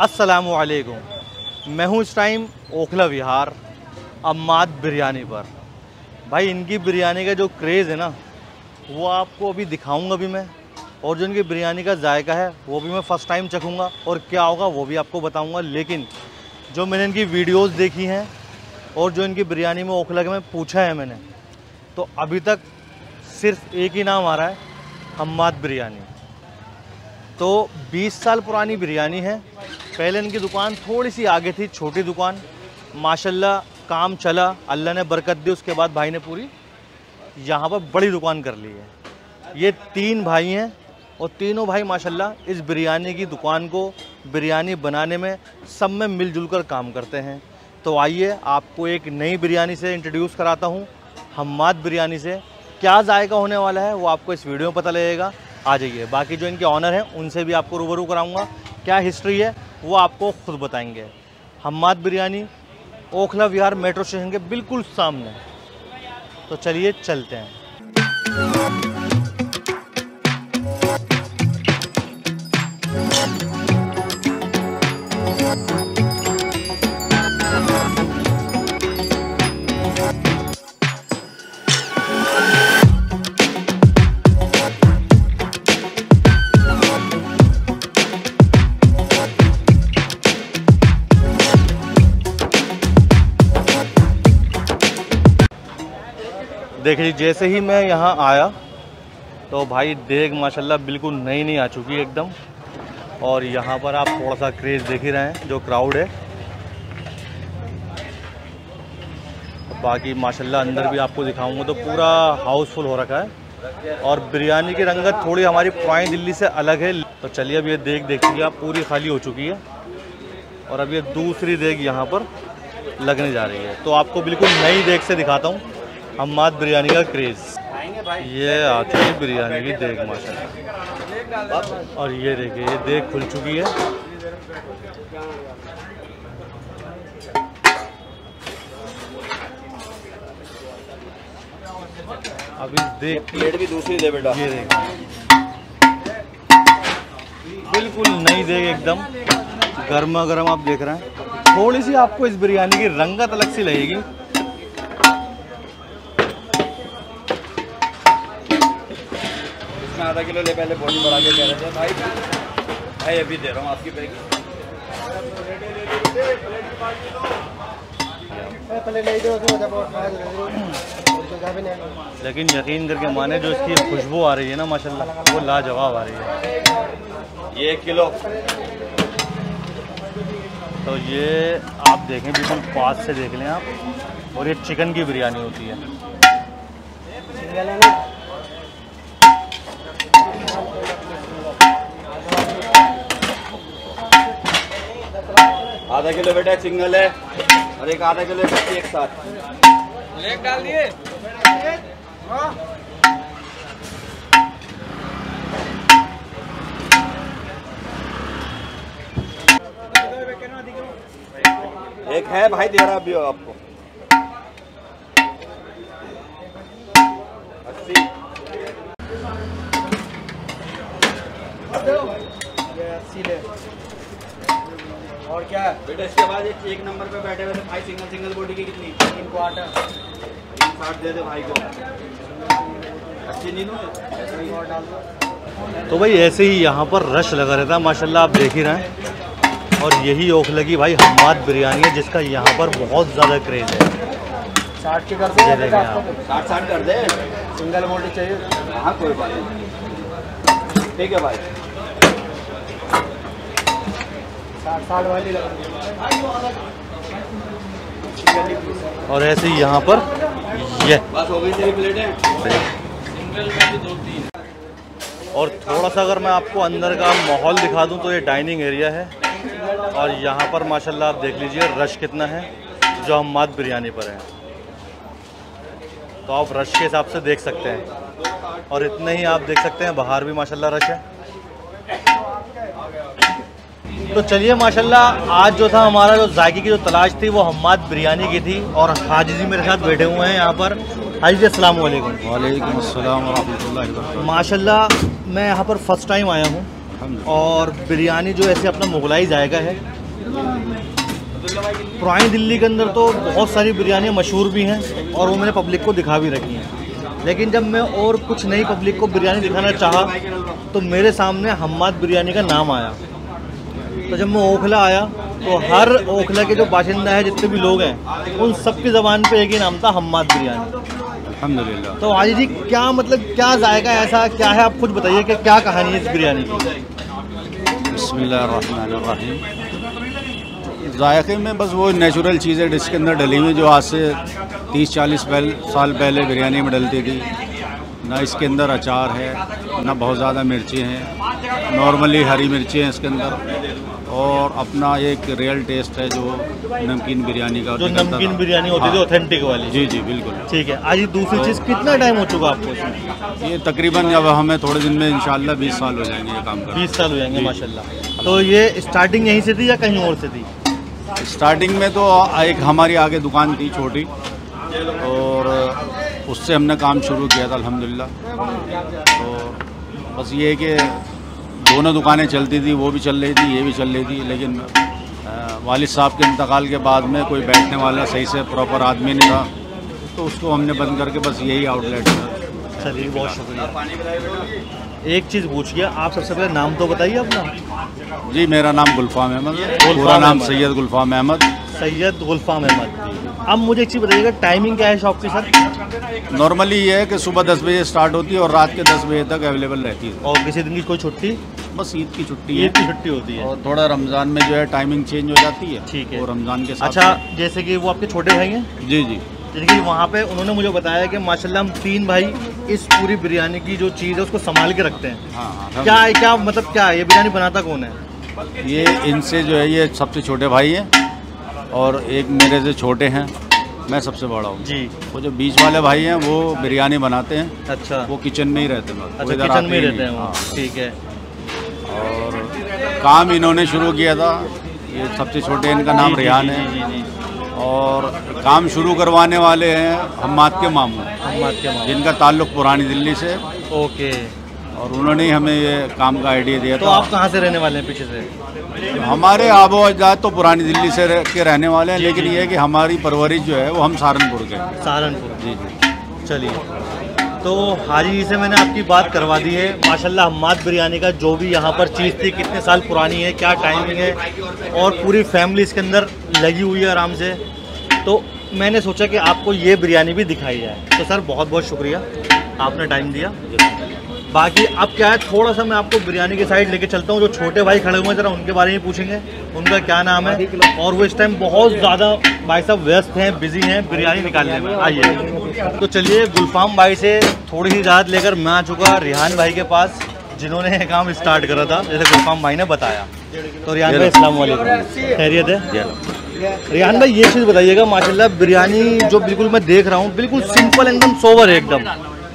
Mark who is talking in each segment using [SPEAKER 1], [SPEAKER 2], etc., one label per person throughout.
[SPEAKER 1] अस्सलामुअलैकुम, मैं हूँ इस टाइम ओखला विहार अम्माद बिरयानी पर। भाई इनकी बिरयानी का जो क्रेज़ है ना वो आपको अभी दिखाऊंगा भी मैं, और जो इनकी बिरयानी का जायका है वो भी मैं फ़र्स्ट टाइम चखूँगा और क्या होगा वो भी आपको बताऊँगा। लेकिन जो मैंने इनकी वीडियोस देखी हैं और जो इनकी बिरयानी में ओखला के में पूछा है मैंने, तो अभी तक सिर्फ एक ही नाम आ रहा है, अम्माद बिरयानी। तो 20 साल पुरानी बिरयानी है। पहले इनकी दुकान थोड़ी सी आगे थी, छोटी दुकान, माशाल्लाह काम चला, अल्लाह ने बरकत दी। उसके बाद भाई ने पूरी यहाँ पर बड़ी दुकान कर ली है। ये 3 भाई हैं और तीनों भाई माशाल्लाह इस बिरयानी की दुकान को, बिरयानी बनाने में सब में मिलजुल कर काम करते हैं। तो आइए आपको एक नई बिरयानी से इंट्रोड्यूस कराता हूँ, अम्माद बिरयानी से। क्या जायका होने वाला है वो आपको इस वीडियो में पता लगेगा। आ जाइए, बाकी जो इनके ऑनर हैं उनसे भी आपको रूबरू कराऊंगा, क्या हिस्ट्री है वो आपको खुद बताएंगे। अम्माद बिरयानी ओखला विहार मेट्रो स्टेशन के बिल्कुल सामने। तो चलिए चलते हैं। देखिए जैसे ही मैं यहाँ आया तो भाई देख माशाल्लाह बिल्कुल नई आ चुकी है एकदम। और यहाँ पर आप थोड़ा सा क्रेज़ देख ही रहे हैं, जो क्राउड है। बाकी माशाल्लाह अंदर भी आपको दिखाऊंगा तो पूरा हाउसफुल हो रखा है। और बिरयानी की रंगत थोड़ी हमारी पुरानी दिल्ली से अलग है। तो चलिए अब ये देख देखिए आप, पूरी खाली हो चुकी है और अब ये दूसरी देग यहाँ पर लगने जा रही है। तो आपको बिल्कुल नई देग से दिखाता हूँ अम्माद बिरयानी का क्रेज़। ये आ चुकी बिरयानी की देग माशाल्लाह, और ये देखिए ये देग खुल चुकी है। अब इस देग की
[SPEAKER 2] प्लेट भी दूसरी दे बेटा।
[SPEAKER 1] ये देखिए बिल्कुल नई देग एकदम गर्मा गर्म आप देख रहे हैं। थोड़ी सी आपको इस बिरयानी की रंगत अलग सी लगेगी।
[SPEAKER 2] आधा किलो ले, पहले बॉडी बढ़ा के कह रहे थे भाई अभी दे रहा हूँ आपकी पैकिंग।
[SPEAKER 1] लेकिन यकीन करके माने जो इसकी खुशबू आ रही है ना माशाल्लाह, वो लाजवाब आ रही है।
[SPEAKER 2] ये 1 किलो।
[SPEAKER 1] तो ये आप देखें बिल्कुल पास से देख लें आप। और ये चिकन की बिरयानी होती है।
[SPEAKER 2] आधा किलो बेटा सिंगल है और एक आधा किलो एक साथ लेग डाल दिए। एक है भाई, दे रहा भी हो आपको 80। और क्या है बेटा, इसके बाद एक नंबर पे बैठे हुए थे भाई, सिंगल बॉडी की कितनी? 3 क्वार्टर 360 दे दे भाई को। अच्छी नींद
[SPEAKER 1] तो भाई ऐसे ही यहाँ पर रश लगा रहता है माशाल्लाह, आप देख ही रहे हैं। और यही ओखला की भाई अम्माद बिरयानी है जिसका यहाँ पर बहुत ज़्यादा क्रेज़ है।
[SPEAKER 2] 60 के कर दे, 60 कर दे। सिंगल बॉडी चाहिए? हाँ कोई बात नहीं, ठीक है भाई। 60 वाली
[SPEAKER 1] और ऐसे ही यहाँ पर ये
[SPEAKER 2] बस हो गई तेरी प्लेटें।
[SPEAKER 1] और थोड़ा सा अगर मैं आपको अंदर का माहौल दिखा दूँ तो ये डाइनिंग एरिया है। और यहाँ पर माशाल्लाह आप देख लीजिए रश कितना है जो अम्माद बिरयानी पर है। तो आप रश के हिसाब से देख सकते हैं। और इतने ही आप देख सकते हैं बाहर भी माशाल्लाह रश है। तो चलिए माशाल्लाह आज जो था हमारा जो जायके की जो तलाश थी वो अम्माद बिरयानी की थी। और हाजी जी मेरे साथ बैठे हुए हैं यहाँ पर। हाजी जी अस्सलाम वालेकुम।
[SPEAKER 3] वालेकुम अस्सलाम व रहमतुल्लाहि व बरकातहू।
[SPEAKER 1] माशाल्लाह मैं यहाँ पर फ़र्स्ट टाइम आया हूँ और बिरयानी जो ऐसे अपना मुगलाई जायका है। पुरानी दिल्ली के अंदर तो बहुत सारी बिरयानियाँ मशहूर भी हैं और वो मैंने पब्लिक को दिखा भी रखी हैं, लेकिन जब मैं और कुछ नई पब्लिक को बिरयानी दिखाना चाहा तो मेरे सामने हम्माद बिरयानी का नाम आया। तो जब मैं ओखला आया तो हर ओखला के जो बाशिंदा है, जितने भी लोग हैं, उन सब की ज़बान पे एक ही नाम था, हम्माद बिरयानी।
[SPEAKER 2] अल्हम्दुलिल्लाह।
[SPEAKER 1] तो हाजी जी क्या मतलब क्या जायका ऐसा क्या है, आप कुछ बताइए कि क्या कहानी है इस बिरयानी की।
[SPEAKER 2] बिस्मिल्लाहिर्रहमानिर्रहीम। जायके में बस वो नेचुरल चीज़ें डिश के अंदर डली हुई जो आज से 30-40 साल पहले बिरयानी में डलती थी। ना इसके अंदर अचार है, ना बहुत ज़्यादा मिर्चें हैं, नॉर्मली हरी मिर्चें हैं इसके अंदर, और अपना एक रियल टेस्ट है जो नमकीन बिरयानी का,
[SPEAKER 1] जो नमकीन बिरयानी होती थी ऑथेंटिक वाली।
[SPEAKER 2] जी जी बिल्कुल
[SPEAKER 1] ठीक है। आज दूसरी चीज़, कितना टाइम हो चुका आपको इसमें?
[SPEAKER 2] ये तकरीबन अब हमें थोड़े दिन में इंशाल्लाह 20 साल हो जाएंगे ये काम कर।
[SPEAKER 1] 20 साल हो जाएंगे माशाल्लाह। तो ये स्टार्टिंग यहीं से थी या कहीं और से थी?
[SPEAKER 2] स्टार्टिंग में तो एक हमारी आगे दुकान थी छोटी, और उससे हमने काम शुरू किया था अल्हम्दुलिल्लाह। तो बस ये कि दोनों दुकानें चलती थी, वो भी चल रही थी, ये भी चल रही थी, लेकिन वालिद साहब के इंतकाल के बाद में कोई बैठने वाला सही से प्रॉपर आदमी नहीं था, तो उसको हमने बंद करके बस यही आउटलेट था।
[SPEAKER 1] चलिए बहुत शुक्रिया। एक चीज़ पूछिए, आप सबसे पहले नाम तो बताइए अपना।
[SPEAKER 2] जी मेरा नाम गुलफाम अहमद है, पूरा नाम सैयद गुलफाम अहमद।
[SPEAKER 1] सैयद गुलफाम अहमद। अब मुझे एक चीज़ बताइएगा, टाइमिंग क्या है शॉप की सर?
[SPEAKER 2] नॉर्मली ये है कि सुबह 10 बजे स्टार्ट होती है और रात के 10 बजे तक अवेलेबल रहती है।
[SPEAKER 1] और किसी दिन की कोई छुट्टी?
[SPEAKER 2] बस ईद की छुट्टी है।
[SPEAKER 1] ईद की छुट्टी होती है।
[SPEAKER 2] और थोड़ा रमज़ान में जो है टाइमिंग चेंज हो जाती है।
[SPEAKER 1] ठीक है।
[SPEAKER 2] वो रमज़ान के साथ।
[SPEAKER 1] अच्छा, जैसे कि वो आपके छोटे भाई हैं?
[SPEAKER 2] जी जी।
[SPEAKER 1] जैसे कि वहाँ पे उन्होंने मुझे बताया कि माशाल्लाह हम 3 भाई इस पूरी बिरयानी की जो चीज़ है उसको संभाल के रखते हैं।
[SPEAKER 2] हाँ
[SPEAKER 1] क्या मतलब क्या ये बिरयानी बनाता कौन है?
[SPEAKER 2] ये इनसे जो है ये सबसे छोटे भाई हैं, और एक मेरे से छोटे हैं, मैं सबसे बड़ा हूँ
[SPEAKER 1] जी।
[SPEAKER 2] वो जो बीच वाले भाई हैं वो बिरयानी बनाते हैं।
[SPEAKER 1] अच्छा।
[SPEAKER 2] वो किचन में ही रहते हैं।
[SPEAKER 1] अच्छा, किचन में रहते हैं वो। ठीक है।
[SPEAKER 2] और काम इन्होंने शुरू किया था, ये सबसे छोटे इनका नाम रियान है। और काम शुरू करवाने वाले हैं हम्माद के मामू, जिनका ताल्लुक पुरानी दिल्ली से।
[SPEAKER 1] ओके।
[SPEAKER 2] और उन्होंने ही हमें ये काम का आइडिया दिया
[SPEAKER 1] तो
[SPEAKER 2] था।
[SPEAKER 1] आप कहाँ से रहने वाले हैं पीछे से?
[SPEAKER 2] हमारे आबो अजदाद तो पुरानी दिल्ली से के रहने वाले हैं, लेकिन ये है कि हमारी परवरिश जो है वो हम सहारनपुर के हैं।
[SPEAKER 1] सहारनपुर।
[SPEAKER 2] जी जी।
[SPEAKER 1] चलिए, तो हाजी जी से मैंने आपकी बात करवा दी है। माशाल्लाह हम्माद बिरयानी का जो भी यहाँ पर चीज़ थी, कितने साल पुरानी है, क्या टाइमिंग है, और पूरी फैमिली इसके अंदर लगी हुई है आराम से, तो मैंने सोचा कि आपको ये बिरयानी भी दिखाई जाए। तो सर बहुत बहुत शुक्रिया, आपने टाइम दिया। बाकी अब क्या है, थोड़ा सा मैं आपको बिरयानी की साइड लेके चलता हूँ। जो छोटे भाई खड़े हुए हैं ज़रा उनके बारे में पूछेंगे, उनका क्या नाम है, और वो इस टाइम बहुत ज़्यादा भाई साहब व्यस्त हैं, बिजी हैं बिरयानी निकालने में। आइए, तो चलिए गुलफाम भाई से थोड़ी सी इजाज़त लेकर मैं आ चुका रिहान भाई के पास, जिन्होंने ये काम स्टार्ट करा था जैसे गुलफाम भाई ने बताया। तो रिहान भाई अस्सलाम वालेकुम, खैरियत है? रिहान भाई ये चीज़ बताइएगा, माशाल्लाह बिरयानी जो बिल्कुल मैं देख रहा हूँ बिल्कुल सिंपल एकदम सोबर है एकदम।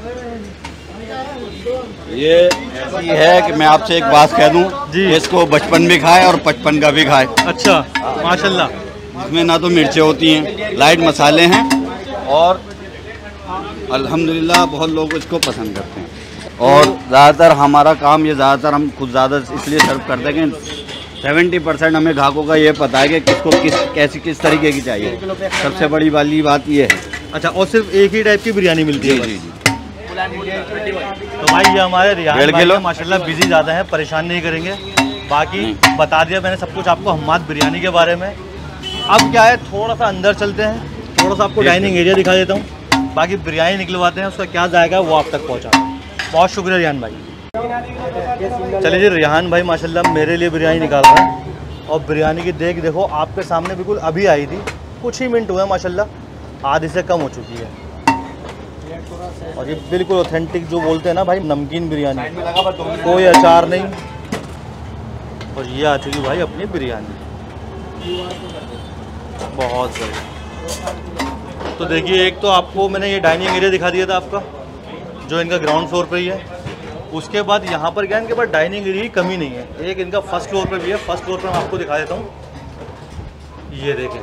[SPEAKER 3] ये ऐसी है कि मैं आपसे एक बात कह दूं
[SPEAKER 1] जी।
[SPEAKER 3] इसको बचपन भी खाए और 55 का भी खाए।
[SPEAKER 1] अच्छा माशाल्लाह।
[SPEAKER 3] इसमें ना तो मिर्चें होती हैं, लाइट मसाले हैं, और अल्हम्दुलिल्लाह बहुत लोग इसको पसंद करते हैं। और ज़्यादातर हमारा काम ये ज़्यादातर हम खुद ज़्यादा इसलिए सर्व करते हैं कि 70% हमें ग्राहकों का ये पता है कि किसको किस तरीके की चाहिए। सबसे बड़ी वाली बात ये है।
[SPEAKER 1] अच्छा, और सिर्फ एक ही टाइप की बिरयानी मिलती है?
[SPEAKER 3] जी जी।
[SPEAKER 1] तो भाई ये हमारे रिहान भाई हैं, माशाल्लाह बिजी ज़्यादा है, परेशान नहीं करेंगे। बाकी बता दिया मैंने सब कुछ आपको हम्माद बिरयानी के बारे में। अब क्या है, थोड़ा सा अंदर चलते हैं, थोड़ा सा आपको डाइनिंग एरिया दिखा देता हूँ, बाकी बिरयानी निकलवाते हैं, उसका क्या जाएगा वो आप तक पहुँचा। बहुत शुक्रिया रिहान भाई। चलिए जी, रिहान भाई माशाल्लाह मेरे लिए बिरयानी निकाल रहा है, और बिरयानी की देख देखो आपके सामने बिल्कुल अभी आई थी, कुछ ही मिनट हुए माशाल्लाह, आधे से कम हो चुकी है। और ये बिल्कुल ऑथेंटिक जो बोलते हैं ना भाई, नमकीन बिरयानी, कोई अचार नहीं, और ये आ चुकी भाई अपनी बिरयानी, बहुत सही। तो देखिए, एक तो आपको मैंने ये डाइनिंग एरिया दिखा दिया था आपका, जो इनका ग्राउंड फ्लोर पे ही है। उसके बाद यहाँ पर क्या है, इनके पास डाइनिंग एरिया की कमी नहीं है, एक इनका फर्स्ट फ्लोर पे भी है। फर्स्ट फ्लोर पे मैं आपको दिखा देता हूँ, ये देखें,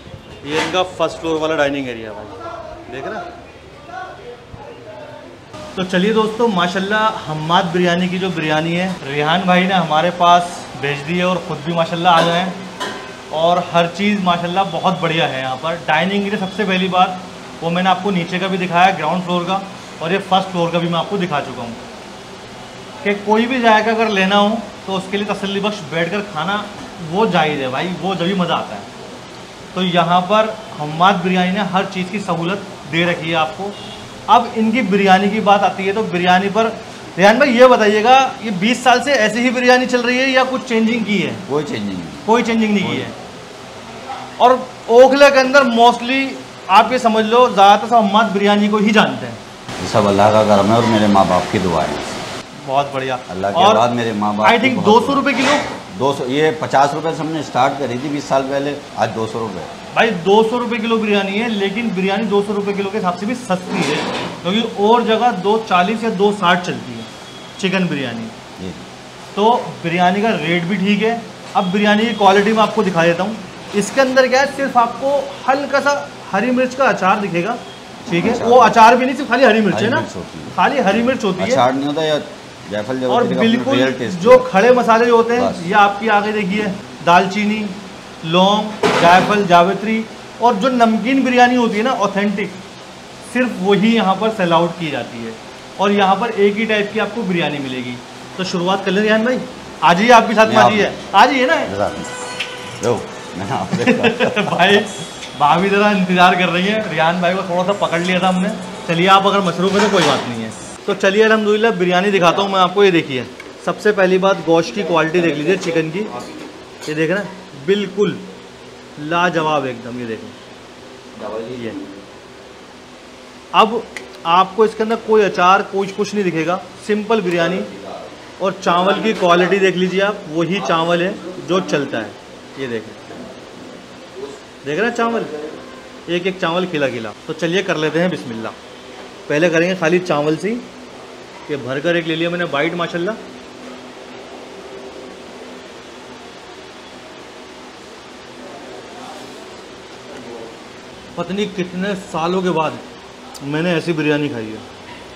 [SPEAKER 1] ये इनका फर्स्ट फ्लोर वाला डाइनिंग एरिया है भाई, देख रहे हैं। तो चलिए दोस्तों, माशाल्लाह हम्माद बिरयानी की जो बिरयानी है रेहान भाई ने हमारे पास भेज दी है और ख़ुद भी माशाल्लाह आ गए हैं। और हर चीज़ माशाल्लाह बहुत बढ़िया है यहाँ पर। डाइनिंग एरिया सबसे पहली बात वो मैंने आपको नीचे का भी दिखाया, ग्राउंड फ्लोर का, और ये फर्स्ट फ्लोर का भी मैं आपको दिखा चुका हूँ कि कोई भी जायका अगर लेना हो तो उसके लिए तसल्ली बख्श बैठ कर खाना वो जायज़ है भाई, वो जब भी मज़ा आता है। तो यहाँ पर हम्माद बिरयानी ने हर चीज़ की सहूलत दे रखी है आपको। अब इनकी बिरयानी की बात आती है तो बिरयानी पर रेहान भाई ये बताइएगा, ये 20 साल से ऐसी ही बिरयानी चल रही है या कुछ चेंजिंग की है?
[SPEAKER 3] कोई चेंजिंग नहीं,
[SPEAKER 1] कोई चेंजिंग नहीं की है। और ओखला के अंदर मोस्टली आप ये समझ लो ज़्यादातर सब हम्माद बिरयानी को ही जानते हैं।
[SPEAKER 3] ये सब अल्लाह का करम है और मेरे माँ बाप की दुआ है।
[SPEAKER 1] बहुत बढ़िया।
[SPEAKER 3] अल्लाह के बाद मेरे माँ बाप।
[SPEAKER 1] आई थिंक 200 रुपये किलो।
[SPEAKER 3] 200, ये 50 रुपये से हमने स्टार्ट करी थी 20 साल पहले, आज 200 रुपये।
[SPEAKER 1] भाई 200 रुपये किलो बिरयानी है, लेकिन बिरयानी 200 रुपये किलो के हिसाब से भी सस्ती है, क्योंकि और जगह 240 या 260 चलती है चिकन बिरयानी। तो बिरयानी का रेट भी ठीक है। अब बिरयानी की क्वालिटी मैं आपको दिखा देता हूँ। इसके अंदर क्या है, सिर्फ आपको हल्का सा हरी मिर्च का अचार दिखेगा, ठीक है। वो अचार भी नहीं, सिर्फ खाली हरी मिर्च है ना, खाली हरी मिर्च होती है,
[SPEAKER 3] अचार नहीं होता या जायफल।
[SPEAKER 1] और बिल्कुल जो खड़े मसाले जो होते हैं ये आपकी आगे देखिए, दालचीनी, लौंग, जायफल, जावित्री, और जो नमकीन बिरयानी होती है ना ऑथेंटिक, सिर्फ वही यहाँ पर सेल आउट की जाती है। और यहाँ पर एक ही टाइप की आपको बिरयानी मिलेगी। तो शुरुआत कर लें रेहान भाई, आज ही आपके साथ में आ जाइए ना भाई। भाभी ज़रा इंतज़ार कर रही है, रेहान भाई को थोड़ा सा पकड़ लिया था हमने। चलिए आप अगर मशरूफ है तो कोई बात नहीं है। तो चलिए अल्हम्दुलिल्लाह बिरयानी दिखाता हूँ मैं आपको। ये देखिए, सबसे पहली बात गोश्त की क्वालिटी देख लीजिए चिकन की। ये देख रहे हैं, बिल्कुल लाजवाब एकदम। ये देखें, ये अब आपको इसके अंदर कोई अचार कोई कुछ नहीं दिखेगा, सिंपल बिरयानी। और चावल की क्वालिटी देख लीजिए आप, वही चावल है जो चलता है। ये देखें, देख रहे हैं चावल, एक एक चावल खिला खिला। तो चलिए कर लेते हैं बिस्मिल्लाह। पहले करेंगे खाली चावल से। ये भरकर एक ले लिया मैंने बाइट माशाल्लाह। पता नहीं कितने सालों के बाद मैंने ऐसी बिरयानी खाई है।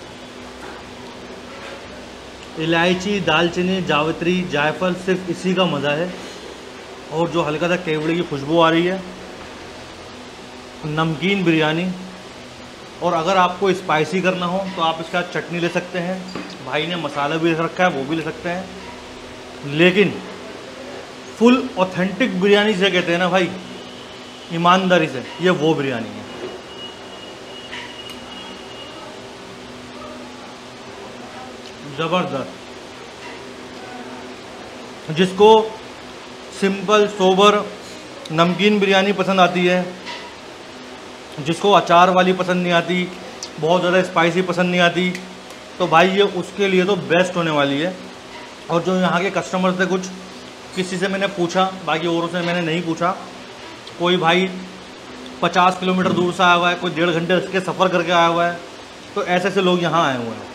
[SPEAKER 1] इलायची, दालचीनी, जावित्री, जायफल, सिर्फ इसी का मज़ा है। और जो हल्का सा केवड़े की खुशबू आ रही है, नमकीन बिरयानी। और अगर आपको स्पाइसी करना हो तो आप इसका चटनी ले सकते हैं, भाई ने मसाला भी रखा है वो भी ले सकते हैं। लेकिन फुल ऑथेंटिक बिरयानी से कहते हैं ना भाई, ईमानदारी से, ये वो बिरयानी है। ज़बरदस्त। जिसको सिंपल सोबर नमकीन बिरयानी पसंद आती है, जिसको अचार वाली पसंद नहीं आती, बहुत ज़्यादा स्पाइसी पसंद नहीं आती, तो भाई ये उसके लिए तो बेस्ट होने वाली है। और जो यहाँ के कस्टमर थे, कुछ किसी से मैंने पूछा, बाकी औरों से मैंने नहीं पूछा, कोई भाई 50 किलोमीटर दूर से आया हुआ है, कोई 1.5 घंटे के सफ़र करके आया हुआ है, तो ऐसे ऐसे लोग यहाँ आए हुए हैं।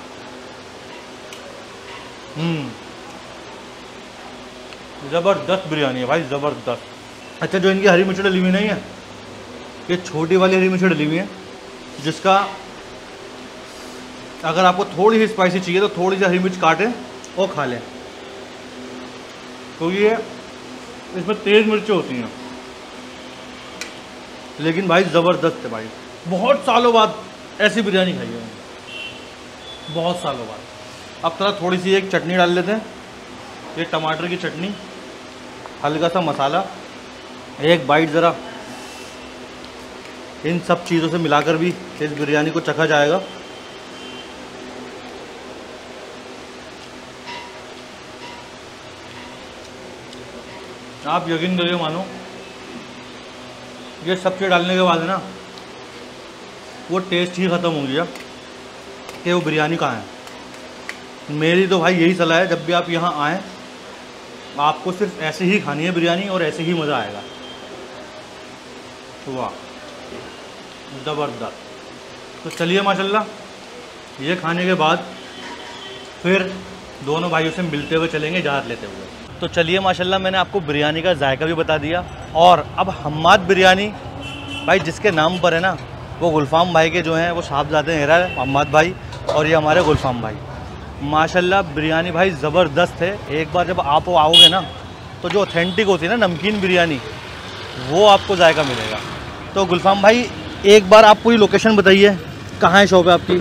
[SPEAKER 1] ज़बरदस्त बिरयानी है भाई, ज़बरदस्त। अच्छा, जो इनकी हरी मिर्च डली हुई नहीं है, ये छोटी वाली हरी मिर्च डली हुई है, जिसका अगर आपको थोड़ी सी स्पाइसी चाहिए तो थोड़ी सी हरी मिर्च काटें और खा लें, क्योंकि ये इसमें तेज़ मिर्चें होती हैं। लेकिन भाई ज़बरदस्त है भाई। बहुत सालों बाद ऐसी बिरयानी खाई है, बहुत सालों बाद। अब थोड़ी सी एक चटनी डाल लेते हैं, ये टमाटर की चटनी, हल्का सा मसाला, एक बाइट ज़रा इन सब चीज़ों से मिलाकर भी इस बिरयानी को चखा जाएगा। आप यकीन करिए, मानो ये सब चीज़ डालने के बाद है ना, वो टेस्ट ही ख़त्म हो गया कि वो बिरयानी कहाँ है। मेरी तो भाई यही सलाह है, जब भी आप यहाँ आएँ आपको सिर्फ ऐसे ही खानी है बिरयानी और ऐसे ही मज़ा आएगा। वाह, ज़बरदस्त। तो चलिए माशाल्लाह, ये खाने के बाद फिर दोनों भाइयों से मिलते हुए चलेंगे इजाज़त लेते हुए। तो चलिए माशाल्लाह, मैंने आपको बिरयानी का जायका भी बता दिया। और अब हम्माद बिरयानी भाई जिसके नाम पर है ना, वो गुलफाम भाई के जो हैं वो साहबजादे हेरा हम्माद भाई, और ये हमारे गुलफाम भाई। माशाल्लाह बिरयानी भाई ज़बरदस्त है। एक बार जब आप आओगे ना तो जो ऑथेंटिक होती है ना नमकीन बिरयानी, वो आपको जायका मिलेगा। तो गुलफाम भाई एक बार आप पूरी लोकेशन बताइए, कहाँ है शॉप है आपकी?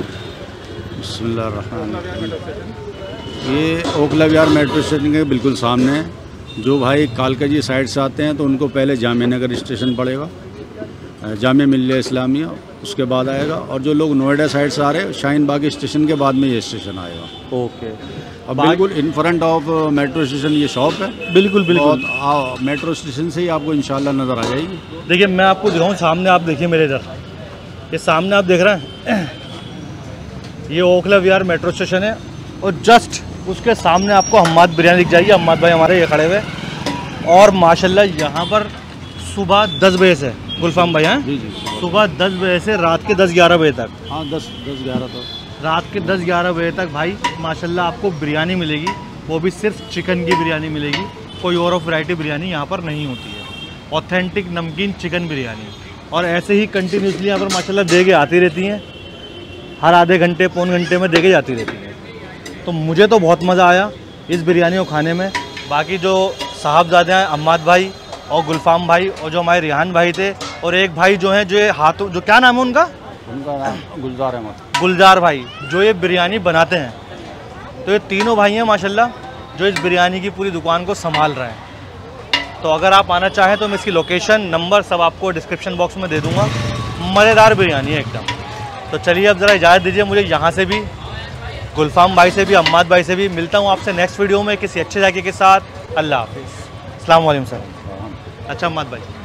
[SPEAKER 2] बिस्मिल्लाहिर्रहमानिर्रहीम। ये ओखला विहार मेट्रो स्टेशन के बिल्कुल सामने है। जो भाई कालकाजी साइड से आते हैं तो उनको पहले जामिया नगर स्टेशन पड़ेगा, जामिया मिल्लिया इस्लामिया, उसके बाद आएगा। और जो लोग नोएडा साइड से आ रहे हैं, शाहीन बाग स्टेशन के बाद में ये स्टेशन आएगा।
[SPEAKER 1] ओके।
[SPEAKER 2] और बिल्कुल in front of metro station ये शॉप है।
[SPEAKER 1] बिल्कुल बिल्कुल।
[SPEAKER 2] और मेट्रो स्टेशन से ही आपको इंशाल्लाह नज़र आ जाएगी।
[SPEAKER 1] देखिए मैं आपको दिखाऊँ सामने, आप देखिए मेरे इधर, ये सामने आप देख रहे हैं ये ओखला विहार मेट्रो स्टेशन है और जस्ट उसके सामने आपको हम्माद बिरयानी दिख जाएगी। हम्माद भाई हमारे ये खड़े हुए और माशाल्लाह यहाँ पर सुबह 10 बजे से गुलफाम भाई हैं
[SPEAKER 2] जी जी,
[SPEAKER 1] सुबह 10 बजे से रात के 10-11 बजे तक।
[SPEAKER 2] हाँ 10-11 तक
[SPEAKER 1] रात के 10-11 बजे तक भाई माशाल्लाह आपको बिरयानी मिलेगी, वो भी सिर्फ चिकन की बिरयानी मिलेगी। कोई और वैरायटी बिरयानी यहाँ पर नहीं होती है। ऑथेंटिक नमकीन चिकन बिरयानी, और ऐसे ही कंटिन्यूसली यहाँ पर माशाल्लाह दे के आती रहती हैं, हर आधे घंटे पौन घंटे में दे के जाती रहती हैं। तो मुझे तो बहुत मज़ा आया इस बिरयानी को खाने में। बाकी जो साहबजादे हैं हम्माद भाई और गुलफाम भाई और जो हमारे रिहान भाई थे और एक भाई जो हैं जो ये हाथों, जो क्या नाम है उनका
[SPEAKER 2] नाम गुलजार अहमद,
[SPEAKER 1] गुलजार भाई, जो ये बिरयानी बनाते हैं। तो ये तीनों भाई हैं माशाल्लाह जो इस बिरयानी की पूरी दुकान को संभाल रहे हैं। तो अगर आप आना चाहें तो मैं इसकी लोकेशन नंबर सब आपको डिस्क्रिप्शन बॉक्स में दे दूँगा। मज़ेदार बिरयानी है एकदम। तो चलिए अब ज़रा इजाज़त दीजिए मुझे, यहाँ से भी गुलफाम भाई से भी हम्माद भाई से भी मिलता हूँ आपसे नेक्स्ट वीडियो में किसी अच्छे जाके के साथ। अल्लाह हाफिज़। अस्सलाम वालेकुम सर। अच्छा हम्माद भाई।